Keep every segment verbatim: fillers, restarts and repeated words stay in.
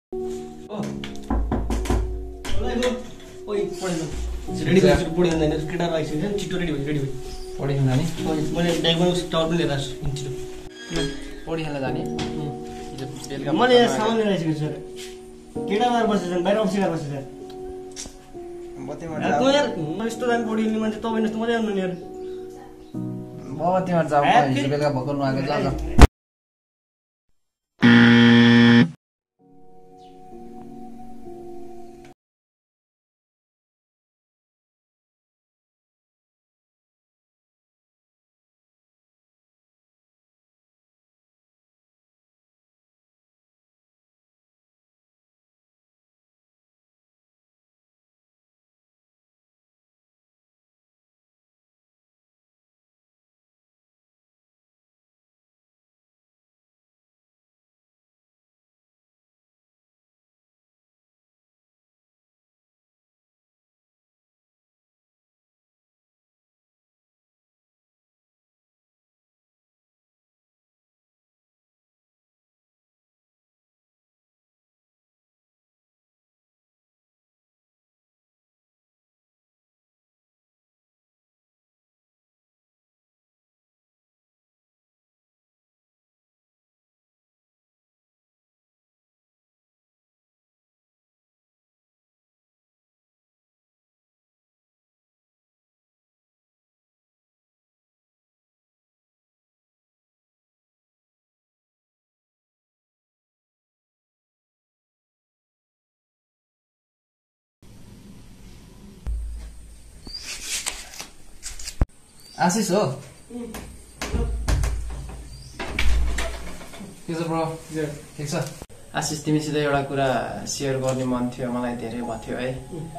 Oh. Oi, पढ्नु ready भएर पढ्नु हुँदैन केटा राखिसक्यो नि छिटो रेडी भयो रेडी भयो पढ्नु जाने मैले ब्यागमा टावर पनि लिएर आछु छिटो पढि हाल्न जाने बेलुका मैले सामान लिएर आइसकेको छु सर केटा बाहिर बसेछ बाहिर अफिस गएर बसेछ बत्तीमा जा तँ यार म यस्तो दामी पढिने मान्छे तपाईँ जस्तो मजा आउनु नि यार म बत्तीमा जाऊ हिजो बेलुका भक्कर्नु आएको जा जा आशिष हो के छ ब्रो ठिक छ आशिष तिमीसित एउटा कुरा सेयर गर्ने मन थियो मलाई धेरै भयो है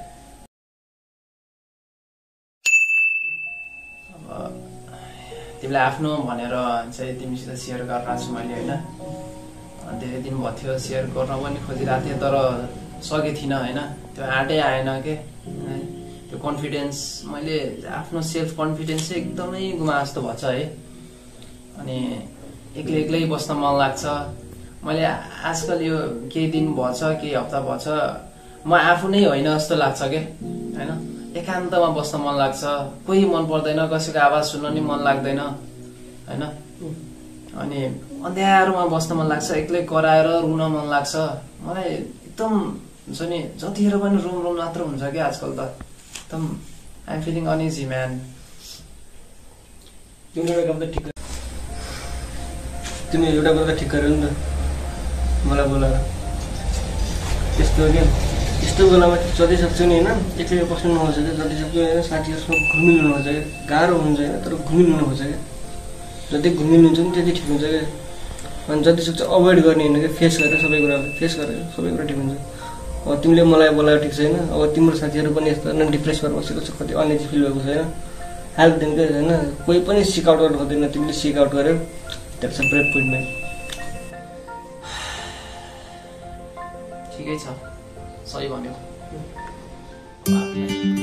अब तिमीलाई आफ्नो भनेर चाहिँ तिमीसित सेयर गरिरहेको छु मैले हैन धेरै दिन भयो सेयर गर्न पनि खोजिरहेको थिएँ तर सके थिइनँ हैन त्यो आँटै आएन के त्यो कन्फिडेन्स मैले आफ्नो सेल्फ कन्फिडेन्स चाहिँ एकदमै गुमा जस्तो भछ है अनि एक्लै एक्लै बस्न मन लाग्छ मैले आजकल यो केही दिन भछ केही हप्ता भछ म आफू नै होइन जस्तो लाग्छ के हैन एकान्तमा बस्न मन लाग्छ कोही मन पर्दैन कसैको आवाज सुन्न नि मन लाग्दैन हैन अनि अँध्यारोमा बस्न मन लाग्छ एक्लै कराएर रुन मन लाग्छ मलाई एकदम हुन्छ नि जतिखेर पनि रुम रुम मात्र हुन्छ के आजकल त एकदम I am feeling uneasy man तिमीले एउटा कुरा ठिक तिमीले एउटा कुरा ठिक गर्यो नि त मलाई बोलाएर त्यस्तो के यस्तो बेलामा जति सक्छौ नि होइन एक्लै बस्नु नखोज्छ क्या जति सक्छौ होइन साथीहरूसँग घुमिनु नखोज्छ क्या गाह्रो हुन्छ होइन तर घुमिनु नखोज्छ क्या जति घुमिनुहुन्छ नि त्यति ठिक हुन्छ क्या अनि जति सक्छ अभोइड गर्ने होइन क्या फेस गरेर सबै कुरालाई फेस गरेर सबै कुरा ठिक हुन्छ अब तिमीले मलाई बोलाएर ठिक छैन अब तिम्रो साथीहरू पनि यस्तो होइन डिप्रेस भएर बसेको छ कति अनइजी फिल भएको छैन हेल्प दिनु क्या होइन कोही पनि सिक आउट गर्नु खोज्दैन तिमीले सिक आउट गर्यो that's a break point man ठिकै छ सही भन्यो